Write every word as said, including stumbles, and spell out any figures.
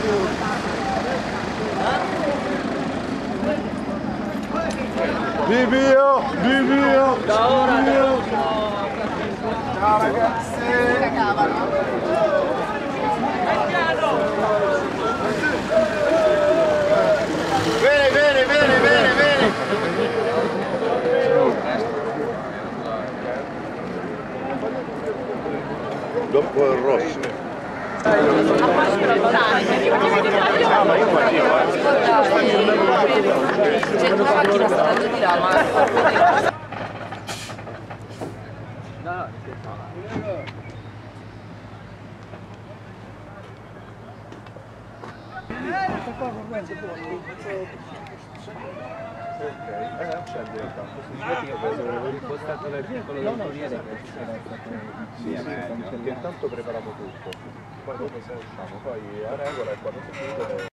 Bibio, Bibio, Da ora, Bibio. Ciao ragazzi. Bene, bene, bene, bene, bene. Dopo il rosso. C'è una macchina sta di là, ma... Ok, eh, accendi intanto. Significa che avevo ripostato l'articolo del Corriere che c'era sì, sì, perché intanto prepariamo tutto, poi dopo se usciamo, poi a regola e quando si chiude